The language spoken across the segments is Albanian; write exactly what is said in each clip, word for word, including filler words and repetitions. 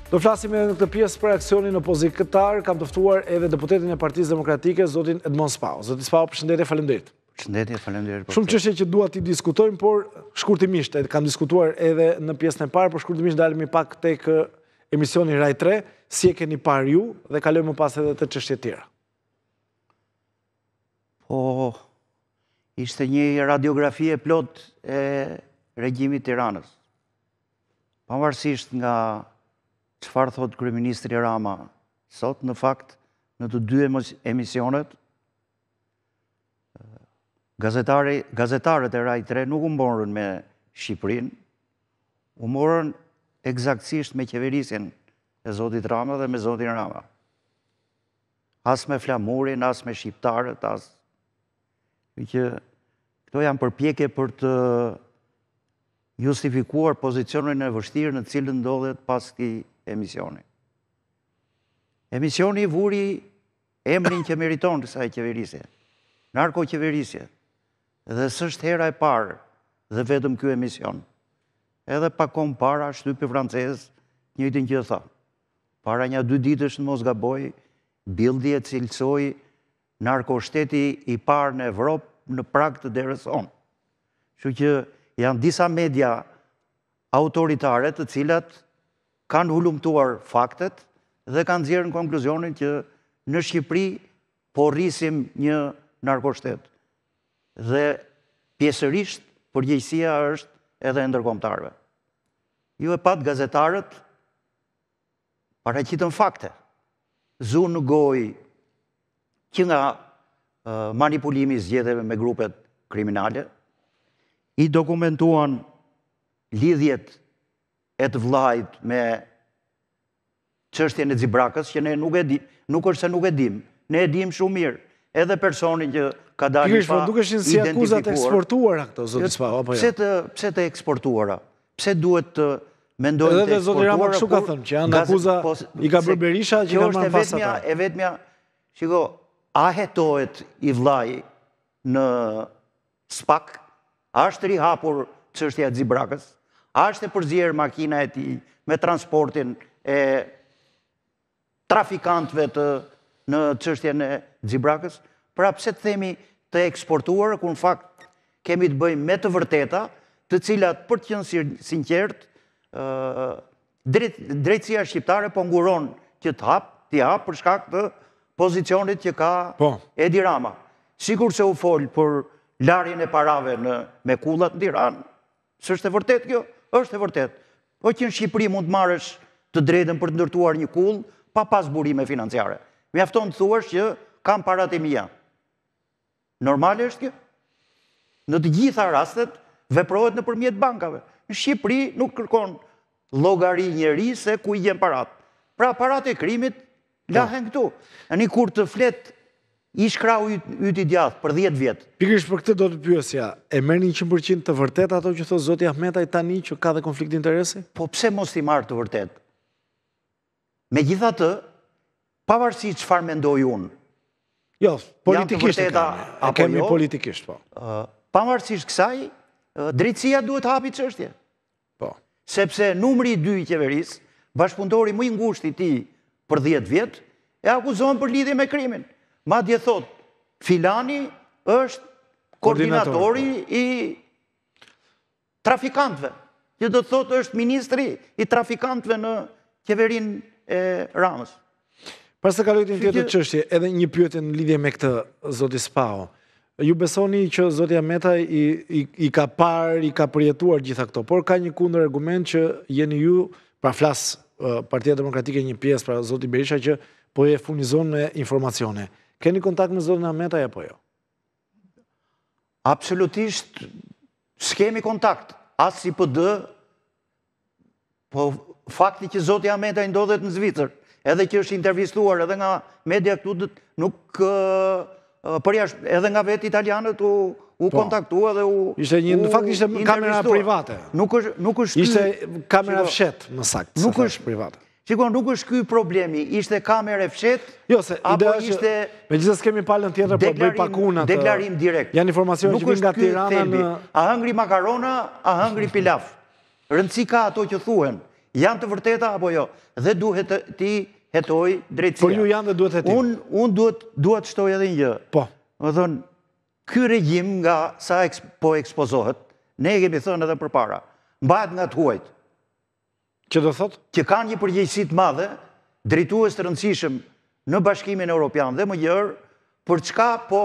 Do flasim edhe në këtë pjesë për aksionin opozitëtar, kam të ftuar edhe deputetin e Partisë Demokratike, zotin Edmond Spau. Zoti Spau, përshëndetje, faleminderit. Përshëndetje, faleminderit. Shumë çështje që dua ti diskutojmë, por shkurtimisht, kam diskutuar edhe në pjesën e parë, por shkurtimisht dalemi pak tek emisioni Rai tre, si e keni parë ju dhe kalojmë më pas edhe të çështje tjera. Po, ishte një radiografi e plot e regjimit Tiranës. Pavarësisht nga çfarë thot kryeministri Rama sot, në fakt, në të dy emisionet, gazetarët e Rai tre nuk u morën me Shqipërinë, u morën eksaktësisht me qeverisjen e zotit Rama dhe me zotin Rama. As me flamurin, as me shqiptarët, as... që këto janë përpjekje për të justifikuar pozicionin e vështirë në cilën ndodhet pas këtij emisioni. Emisioni vuri emrin që meriton kësaj qeverisje, narkoqeverisje. Dhe s'është hera e parë dhe vetëm ky emision. Edhe pak kohë para shtypi francez njëjtin që tha. Para një dy ditësh në mos gaboj, Bildi e cilësoi narkoshteti i parë në Evropë në prag të derës sonë. Kështu që janë disa media autoritare të cilat kanë hulumtuar faktet dhe kanë nxjerrë konkluzionin që në Shqipëri po rrisim një narkoshtet. Dhe pjesërisht përgjegjësia është edhe e ndërkombëtarëve. Ju e pat gazetarët paraqitën fakte. Zu në gojë që nga manipulimi i zgjedhjeve me grupet kriminale, i dokumentuan lidhjet e të vllajt me çështjen e Xibrakës, që ne nuk e di, nuk është se nuk e dim, ne e dim shumë mirë, edhe personin që ka dalë pa identifikuar. Dukeshin si akuzat eksportuara këto, zoti Spau, apo jo? Pse të pse të eksportuara? Pse duhet të mendojnë të eksportuara? Edhe zoti Rama kështu ka thënë, që janë akuza i ka bërë Berisha që kanë marrë pas ata. E vetmja, shiko, a hetohet i vllai në Spak? A është rihapur çështja e Xibrakës? A është e përzier makina e tij me transportin e trafikantëve të në çështjen e Xibrakës? Pra pse të themi të eksportuar, kur në fakt kemi të bëjmë me të vërteta, të cilat për të qenë sinqert, drejtësia shqiptare po nguron që të hap, të hap për shkak të pozicionit që ka Edi Rama. Sikur se u fol për larjen e parave me kullat në Tiranë. S'është e vërtet kjo? Është e vërtet. Po që në Shqipëri mund të marrësh të drejtën për të ndërtuar një kull pa pas burime financiare. Mjafton të thuash që kam parat e mia. Normale është kjo? Në të gjitha rastet veprohet nëpërmjet bankave. Në Shqipëri nuk kërkon llogari njeri se ku i gjen parat. Pra parat e krimit lahen këtu. Ani kur të flet ish krau yti djathtë për dhjetë vjet. Pikërisht për këtë do të pyesja, e merrni njëqind përqind të vërtet ato që thot zoti Ahmetaj tani që ka dhe konflikt interesi? Po pse mos i marr të vërtet? Megjithatë, pavarësisht çfarë mendoj unë. Jo, politikisht e kemi politikisht, po. Pavarësisht kësaj, drejtësia duhet hapi çështje. Po. Sepse numri i dy i qeverisë, bashkëpunëtori më i ngushtë i tij për dhjetë vjet, e akuzohen për lidhje me krimin. Madje thot, filani është koordinatori i trafikantëve. Që do të thotë është ministri i trafikantëve në qeverinë e Ramës. Pas të kalojt një tjetër çështje, edhe një pyetje në lidhje me këtë, zoti Spau. Ju besoni që zoti Ahmetaj i ka parë, i ka përjetuar gjitha këto, por ka një kundër argument që jeni ju, pra flas Partia Demokratike një pjesë, pra zoti Berisha, që po e furnizon me informacione. Keni kontakt me zotin Ahmetaj apo jo? Absolutisht s'kemi kontakt. As si P D, po fakti që zoti Ahmetaj ndodhet në Zvicër, edhe që është intervistuar edhe nga media këtu, nuk edhe nga vetë italianët u kontaktua dhe u Ishte një, në fakt ishte kamera private. Nuk është Ishte kamera fshet, më saktë, nuk është private. Shikon, nuk është ky problemi, ishte kamere fshet, jo, se apo ishte... Me gjithës kemi palën tjetër, po bëj pakuna të... Deklarim direkt. Janë informacione që vinë nga Tirana në... A hëngri makarona, a hëngri pilaf. Rëndësi ka ato që thuhen. janë të vërteta apo jo, dhe duhet ti hetoj drejtësia. Por ju janë dhe duhet hetim. Unë un duhet, duhet shtoj edhe një gjë. Po. Më thënë, ky regjim nga sa eks, po ekspozohet, ne kemi thënë edhe për para, mbahet nga të huajt. Që do thot? Që kanë një përgjegjësi të madhe, drejtues të rëndësishëm në Bashkimin Evropian dhe më gjërë, për çka po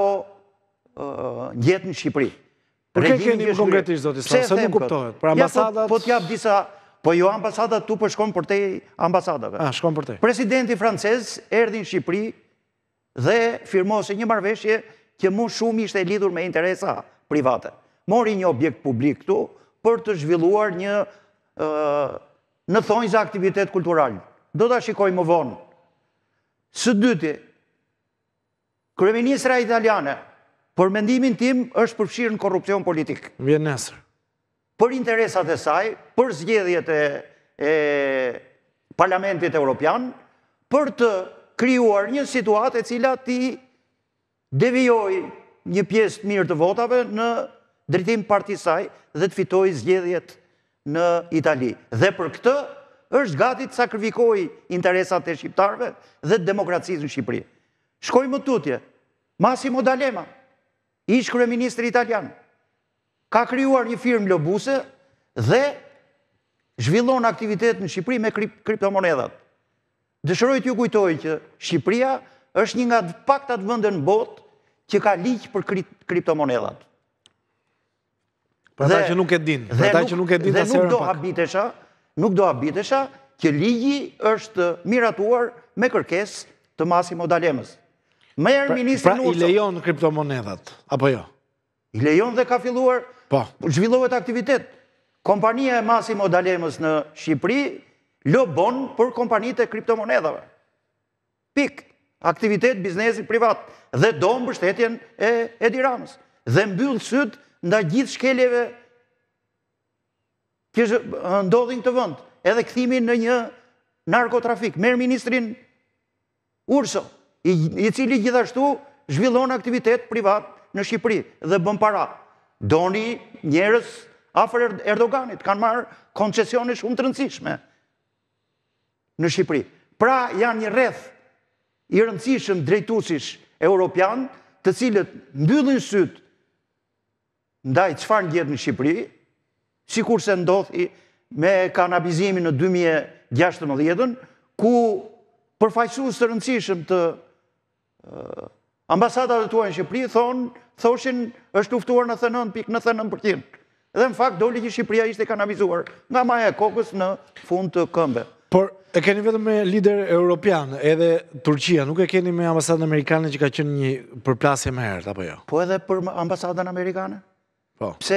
uh, gjetë në Shqipëri. Për ke keni më konkretisht, zotë Islam, se nuk kuptohet? Për ambasadat... Ja, po, po t'jap disa... Po jo ambasadat tu për shkon për te ambasadave. Ah, shkon për te. Presidenti francez erdi në Shqipëri dhe firmose një marrëveshje që më shumë ishte lidhur me interesa private. Mori një objekt publik këtu për të zhvilluar një uh, në thonjë aktivitet kultural. Do ta shikoj më vonë. Së dyti, kryeministra italiane, për mendimin tim, është përfshirë në korrupsion politik. Vjen nesër. Për interesat e saj, për zgjedhjet e, e Parlamentit Evropian, për të krijuar një situatë e cila ti devijoj një pjesë të mirë të votave në drejtim partisë saj dhe të fitoj zgjedhjet në Itali. Dhe për këtë është gati të sakrifikoj interesat e shqiptarëve dhe demokracisë në Shqipëri. Shkoj më tutje, Massimo D'Alema, ish kryeministri italian, ka krijuar një firmë lobuse dhe zhvillon aktivitet në Shqipëri me kriptomonedat. Dëshiroj t'ju kujtoj që Shqipëria është një nga të paktat vende në botë që ka ligj për kriptomonedat. Për ata që nuk e din, për ata që nuk e din dhe asnjëherë nuk do pak. habitesha, nuk do habitesha që ligji është miratuar me kërkesë të Massimo D'Alemës. Merr ministri Pra i lejon kriptomonedat, apo jo? I lejon dhe ka filluar, Po. zhvillohet aktivitet. Kompania e Massimo D'Alemës në Shqipëri lobon për kompanitë e kriptomonedave. Pik. Aktivitet biznesi privat. Dhe do mbështetjen e Edi Ramës. Dhe mbyll syt ndaj gjithë shkeljeve që ndodhin këtë vend. Edhe kthimin në një narkotrafik. Merr ministrin Urso, i, i cili gjithashtu zhvillon aktivitet privat në Shqipëri dhe bën para. Doni njerëz afër Erdoganit, kanë marrë koncesione shumë të rëndësishme në Shqipëri. Pra janë një rreth i rëndësishëm drejtuesish europian, të cilët mbyllin syt ndaj çfarë ndodh në Shqipëri, sikurse ndodhi me kanabizimin në dy mijë e gjashtëmbëdhjetë, ku përfaqësues të rëndësishëm të uh, ambasadat e tuaja në Shqipëri thonë, thoshin është luftuar në nëntëdhjetë pikë nëntëdhjetë nëntë përqind. Dhe në fakt doli që Shqipëria ishte kanabizuar nga maja e kokës në fund të këmbë. Por e keni vetëm me lider europian, edhe Turqia, nuk e keni me ambasadën amerikane që ka qenë një përplasje më herët, apo jo? Po edhe për ambasadën amerikane? Po. Pse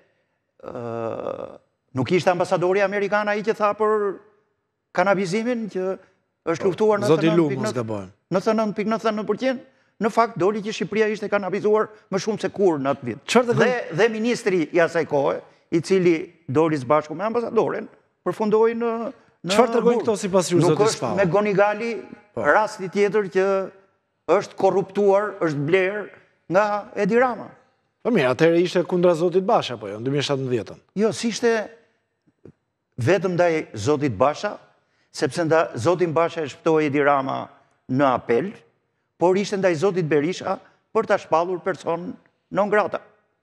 uh, nuk ishte ambasadori amerikan ai që tha për kanabizimin që është luftuar në Zoti Lu, mos gabojmë. nëntëdhjetë nëntë pikë nëntëdhjetë nëntë përqind? Në fakt doli që Shqipëria ishte kanabizuar më shumë se kur në atë vit. Dhe, dhe ministri i asaj kohe, i cili doli së bashku me ambasadorin, përfundoi në në Çfarë tregojnë këto sipas jush, Nuk zoti është Spau? me Gonigali rasti tjetër që është korruptuar, është bler nga Edi Rama. Po mirë, atëherë ishte kundra zotit Basha, apo jo, në dy mijë e shtatëmbëdhjetë. Jo, si ishte vetëm ndaj zotit Basha, sepse nda zotin Basha e shpëtoi Edi Rama në apel, por ishte ndaj zotit Berisha për ta shpallur person non grata.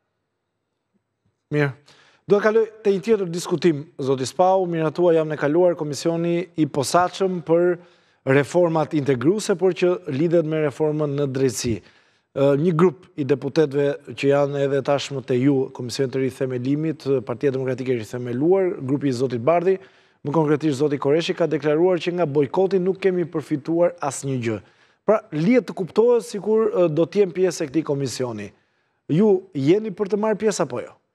Mirë. Do të kaloj të një tjetër diskutim, zoti Spau, miratua jam në kaluar komisioni i posaçëm për reformat integruese, por që lidhet me reformën në drejtësi. Një grup i deputetëve që janë edhe tashmë te ju, Komision të rithemelimit, Partia Demokratike e rithemeluar, grupi i zotit Bardhi, më konkretisht zoti Koreshi, ka deklaruar që nga bojkoti nuk kemi përfituar asnjë gjë. Pra, lihet të kuptohet sikur do të jem pjesë e këtij komisioni. Ju jeni për të marrë pjesë apo jo?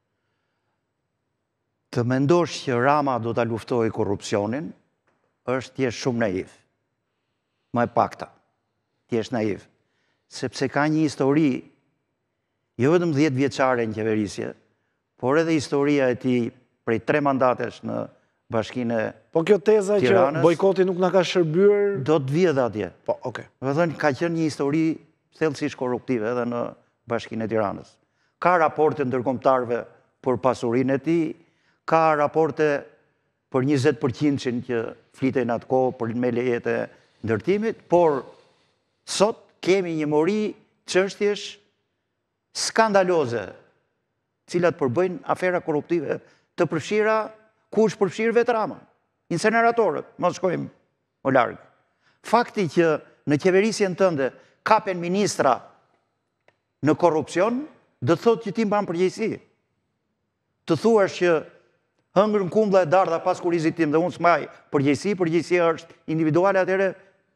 Të mendosh që Rama do ta luftojë korrupsionin, është t'jesh shumë naiv. Më e pakta, t'jesh naiv. Sepse ka një histori, jo vetëm dhjetë vjeçare në qeverisje, por edhe historia e tij prej tre mandatesh në Bashkinë e Po kjo teza Tiranës, që bojkoti nuk na ka shërbyer, do të vijë atje. po, okay. Do të thënë ka qenë një histori thellësisht korruptive edhe në Bashkinë e Tiranës. Ka raporte ndërkombëtarëve për pasurinë e tij, ka raporte për njëzet përqind që flitej në atë kohë për me lejet e ndërtimit, por sot kemi një mori çështjesh skandaloze, cilat përbëjnë afera korruptive të përfshira, ku është përfshirë vetë Rama, inceneratorët, mos shkojmë o largë. Fakti që në qeverisjen tënde kapen ministra në korrupsion, do të thotë që ti mban përgjegjësi. Të thuash që hëngrën kumbla e dardha pas kurizit tim dhe unë s'maj përgjegjësi, përgjegjësia është individuale, atëre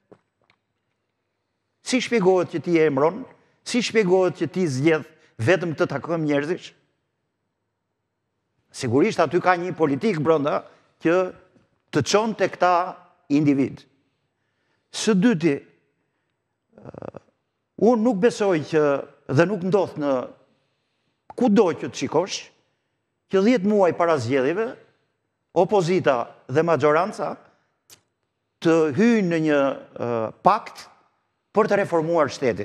si shpjegohet që ti e emron, si shpjegohet që ti zgjedh vetëm të takojmë njerëzish? Sigurisht aty ka një politik brenda që të çon te këta individ. Së dyti, unë nuk besoj që dhe nuk ndodh në kudo që të shikosh, që dhjetë muaj para zgjedhjeve, opozita dhe maggioranca të hyjnë në një uh, pakt për të reformuar shtetin.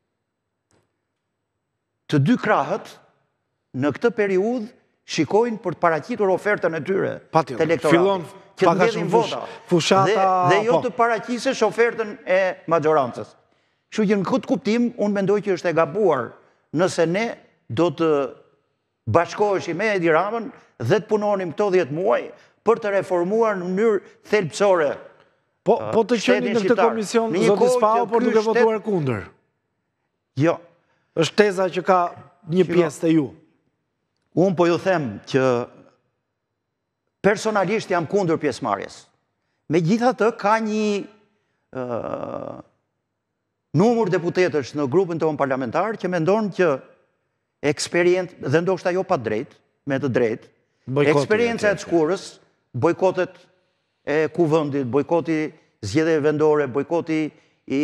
Të dy krahët në këtë periudhë shikojnë për të paraqitur ofertën e tyre të elektoratit, që të mbledhin vota, dhe, dhe jo të paraqisesh ofertën e maggiorancës. Kështu që në këtë kuptim, unë mendoj që është e gabuar nëse ne do të bashkoheshim me Edi Ramën dhe të punonim këto dhjetë muaj për të reformuar në mënyrë thelbësore. Po, po të qeni në këtë komision, zoti Spao, por duke votuar kundër. Jo. Është teza që ka një pjesë të ju. Unë po ju them që personalisht jam kundër pjesëmarrjes. Megjithatë ka një uh, numër deputetësh në grupin tonë parlamentar që mendon që eksperiencë, dhe ndoshta jo pa drejt, me të drejt, eksperienca e të shkurës, bojkotet e kuvendit, bojkoti zgjedhjeve vendore, bojkoti i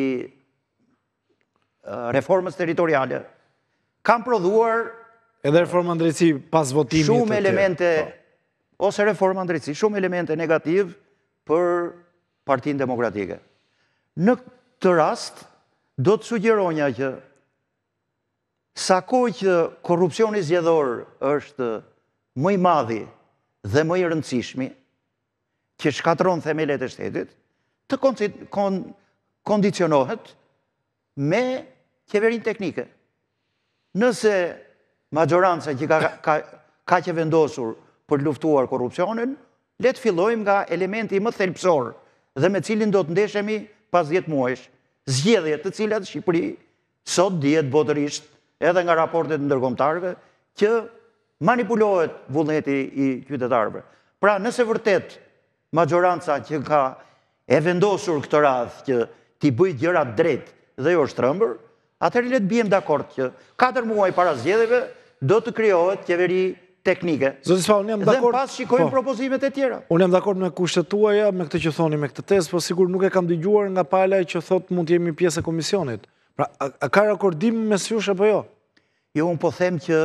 reformës territoriale, kanë prodhuar edhe reforma drejtësi pas votimit shumë elemente, ose reforma drejtësi, shumë elemente negativ për Partinë Demokratike. Në këtë rast, do të sugjeronja që sa kohë që korrupsioni zgjedhor është më i madhi dhe më i rëndësishmi, që shkatron themelet e shtetit, të kondicionohet me qeverinë teknike. Nëse maggioranca që ka, ka, ka që vendosur për luftuar korrupsionin, le të fillojmë nga elementi më thelbësor dhe me cilin do të ndeshemi pas dhjetë muajsh, zgjedhjet të cilat Shqipëri sot dihet botërisht edhe nga raportet ndërkombëtarëve që manipulohet vullneti i qytetarëve. Pra, nëse vërtet maggioranca që ka e vendosur këtë radhë që t'i bëj gjëra drejt dhe jo shtrëmbër, atëherë le të bijem dakord që katër muaj para zgjedhjeve do të krijohet qeveri teknike. Zoti Spao, unë jam dakord. Dhe pas shikojmë propozimet e tjera. Unë jam dakord me kushtet tuaja, me këtë që thoni me këtë tezë, por sigur nuk e kam dëgjuar nga pala që thot mund të jemi pjesë e komisionit. Pra, a, a ka rakordim mes jush apo jo? Jo, unë po them që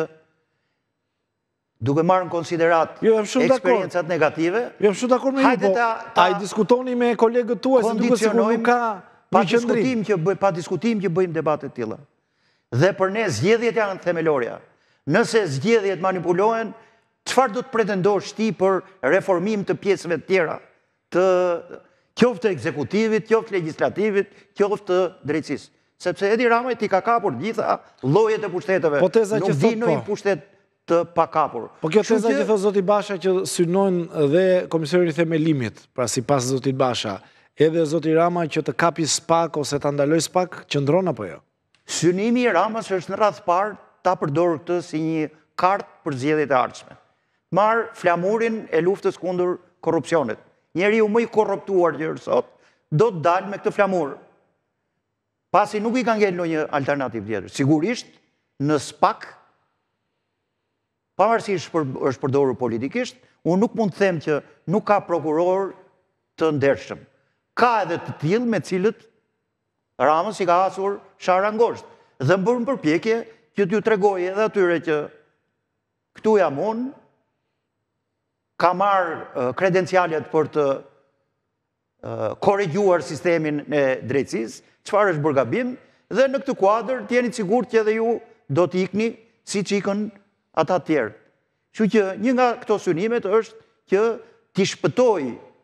duke marrë në konsiderat jo, eksperiencat negative, jo, shumë dakord me ju, po a i diskutoni me kolegët tuaj se duke sigur nuk ka pa diskutim që bëj, pa diskutim që bëjmë debate të tilla. Dhe për ne zgjedhjet janë themelorja. Nëse zgjedhjet manipulohen, çfarë do të pretendosh ti për reformim të pjesëve të tjera, të qoftë ekzekutivit, qoftë legjislativit, qoftë të drejtësisë? Sepse Edi Rama ti ka kapur gjitha llojet e pushteteve. Po teza nuk di në një pushtet të pakapur. Po kjo teza që thot zoti Basha që synojnë dhe Komisioni i Themelimit, pra sipas zotit Basha, edhe zoti Rama që të kapi SPAK ose ta ndaloj SPAK, qëndron apo jo? Synimi i Ramës është në radhë parë ta përdorë këtë si një kartë për zgjedhjet e ardhshme. Marr flamurin e luftës kundër korrupsionit. Njeriu më i korruptuar që është sot do të dalë me këtë flamur. Pasi nuk i ka ngel ndonjë alternativë tjetër. Sigurisht në SPAK, pavarësisht është përdorur politikisht, unë nuk mund të them që nuk ka prokuror të ndershëm. Ka edhe të tillë me cilët Ramës i ka hasur shara ngosht. Dhe më bërë përpjekje që t'ju tregoj edhe atyre që këtu jam unë, ka marrë kredencialet për të korrigjuar sistemin e drejtësisë, çfarë është bërë gabim, dhe në këtë kuadër t'jeni sigurt që edhe ju do t'ikni si që ikën ata tjerë. Kështu që një nga këto synimet është që t'i shpëtoj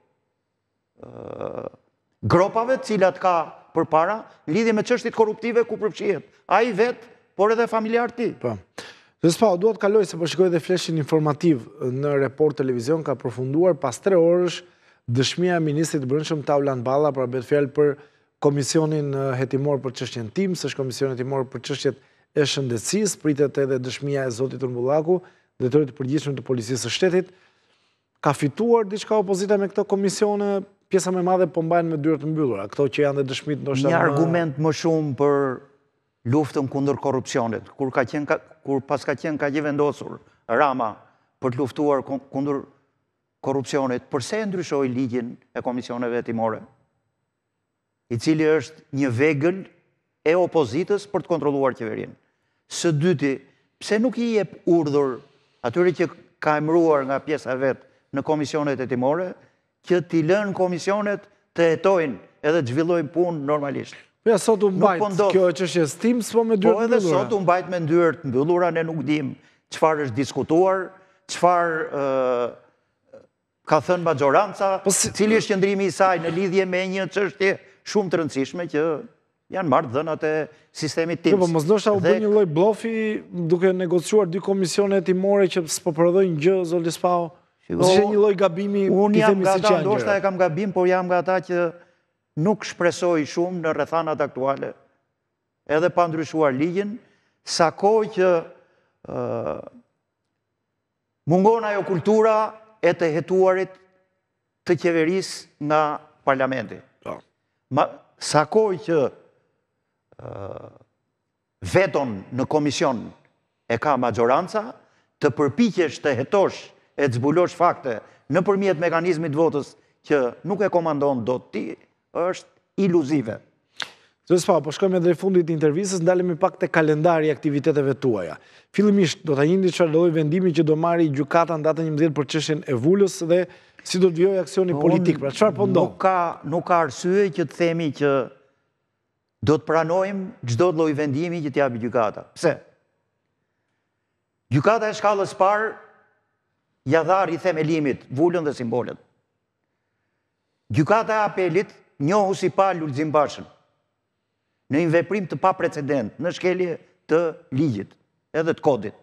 gropave cilat ka për para, në lidhje me çështjet korruptive ku përfshihet ai vetë, por edhe familjar ti. Po. Zespao, duhet kaloj se po shikoj dhe fleshin informativ në Report Televizion, ka përfunduar pas tre orësh dëshmia e ministrit brendshëm Taulan Balla, pra bëhet fjalë për komisionin hetimor për çështjen Tims, është komision hetimor për çështjet e shëndetësisë, pritet edhe dëshmia e zotit Urmbullaku, drejtori i përgjithshëm të policisë së shtetit. Ka fituar diçka opozita me këto komisione? Pjesa më e madhe po mbajnë me dyert të mbyllura, këto që janë dhe dëshmit ndoshta. Një argument më shumë për luftën kundër korrupsionit, kur ka qenë kur pas ka qenë ka vendosur Rama për të luftuar kundër korrupsionit, përse e ndryshoi ligjin e komisioneve hetimore, i cili është një vegël e opozitës për të kontrolluar qeverinë. Së dyti, pse nuk i jep urdhër atyre që ka emëruar nga pjesa vet në komisionet hetimore, që t'i lënë komisionet të hetojnë edhe të zhvillojnë punë normalisht. Ja, sot u mbajt, kjo e çështje Tims, po me dyert të mbyllura. Po edhe sot u mbajt me dyert të mbyllura, ne nuk dim çfarë është diskutuar, çfarë ka thënë maxhoranca, cili është qëndrimi i saj në lidhje me një çështje shumë të rëndësishme që janë marrë dhënat e sistemit Tims. Po mos ndoshta u bë një lloj blofi duke negociuar dy komisione hetimore që s'po prodhojnë gjë, zoti Spao. Është një lloj gabimi, unë jam nga ata, ndoshta e kam gabim, por jam nga ata që nuk shpresoj shumë në rrethanat aktuale, edhe pa ndryshuar ligjin, sa kohë që mungon ajo kultura e të hetuarit të qeverisë nga parlamenti. Sa kohë që veton në komision e ka maxhoranca, të përpiqesh të hetosh e të zbulosh fakte nëpërmjet mekanizmit votës që nuk e komandon dot ti, është iluzive. Zespao, po shkojmë drejt fundit të intervistës, ndalemi pak te kalendari i aktiviteteve tuaja. Fillimisht do ta njihni çfarë do lloj vendimi që do marrë gjykata në datën njëmbëdhjetë për çështjen e Vulës dhe si do të vijojë aksioni politik. Pra çfarë po ndodh? Nuk ka nuk ka arsye që të themi që do të pranojmë çdo lloj vendimi që t'japi gjykata. Pse? Gjykata e shkallës parë ja dha i themelimit Vulën dhe simbolet. Gjykata e apelit njohu si pa Lulzim Bashën në një veprim të paprecedent, në shkelje të ligjit edhe të kodit.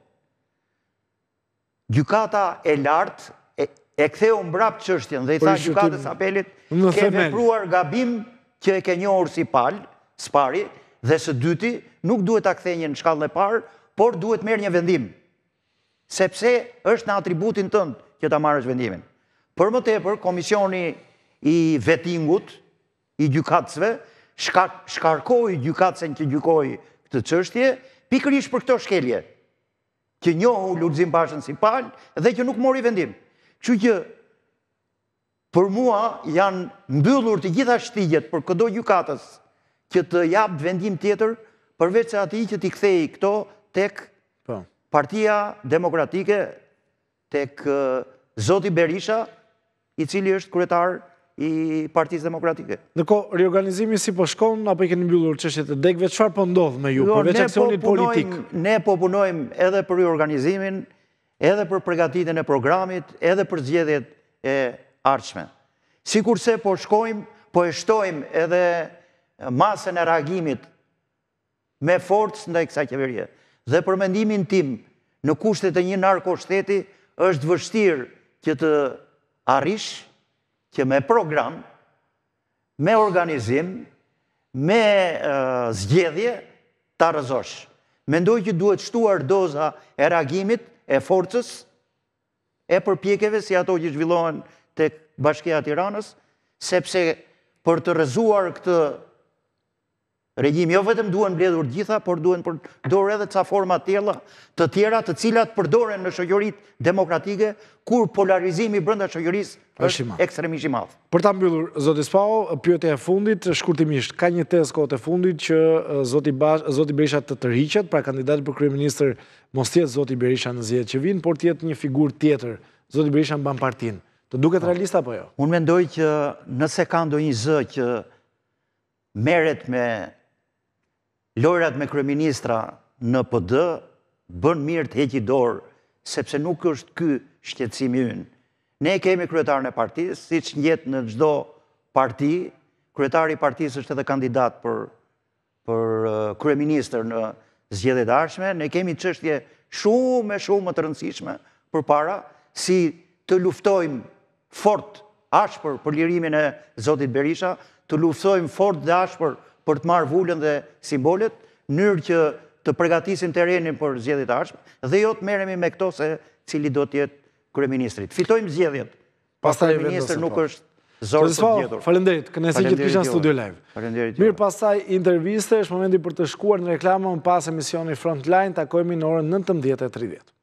Gjykata e lartë e, e ktheu mbrapa çështjen dhe i tha gjykatës apelit ke vepruar gabim që e ke njohur si pal, spari, dhe së dyti nuk duhet ta kthejë në shkallën e parë, por duhet merr një vendim. Sepse është në atributin tënd që ta marrësh vendimin. Për më tepër, komisioni i vetingut, i gjykatësve, shkarkoi gjykatësen që gjykoi këtë çështje, pikërisht për këto shkelje, që njohu Lulzim Bashën si pal dhe që nuk mori vendim. Kështu që për mua janë mbyllur të gjitha shtigjet për çdo gjykatës që të jap vendim tjetër, përveç se atij që t'i kthej këto tek Partia Demokratike, tek zoti Berisha, i cili është kryetar i Partisë Demokratike. Ndërkohë, riorganizimi si po shkon, apo i keni mbyllur çështjet e degëve, çfarë po ndodh me ju, përveç aksionit politik? Ne po punojmë edhe për riorganizimin, edhe për përgatitjen e programit, edhe për zgjedhjet e ardhshme. Sikurse po shkojmë, po e shtojmë edhe masën e reagimit me forcë ndaj kësaj qeverie. Dhe për mendimin tim, në kushtet e një narkoshteti, është vështirë që të arrish që me program, me organizim, me uh, zgjedhje, ta rëzosh. Mendoj që duhet shtuar doza e reagimit, e forcës, e përpjekjeve si ato që zhvillohen tek Bashkia e Tiranës, sepse për të rrezuar këtë regjim, jo vetëm duhen mbledhur gjitha, por duhen përdorur edhe ca forma tjera, të tjera, të cilat përdoren në shoqëritë demokratike, kur polarizimi brenda shoqërisë është ekstremisht i madh. Për ta mbyllur, zoti Spao, pyetja e fundit, shkurtimisht, ka një tezë kohët e fundit që zoti Bash, zoti Berisha të tërhiqet, pra kandidati për kryeministër mos jetë zoti Berisha në zgjedhjet që vijnë, por të jetë një figurë tjetër, zoti Berisha mban partinë. Të duket realist apo jo? Unë mendoj që nëse ka ndonjë zë që merret me lojrat me kryeministra në P D, bën mirë të heqë dorë, sepse nuk është ky shqetësimi ynë. Ne kemi kryetarën e partisë, si që njëtë në çdo parti, kryetari i partisë është edhe kandidat për, për uh, kryeministër në zgjedhjet e ardhshme. Ne kemi çështje shumë e shumë më të rëndësishme përpara, si të luftojmë fort, ashpër për lirimin e zotit Berisha, të luftojmë fort dhe ashpër për të marrë vullën dhe simbolet, në mënyrë që të përgatisim terrenin për zgjedhjet e ardhshme, dhe jo të merremi me këto se cili do të jetë kryeministrit. Fitojmë zgjedhjet. Pa kryeministër nuk është zorë për zgjedhur. Faleminderit, kënaqësi që të kisha në studio live. Faleminderit. Mirë, pastaj interviste, është momenti për të shkuar në reklamë pas emisionit Frontline, takojmë në orën nëntëmbëdhjetë e tridhjetë.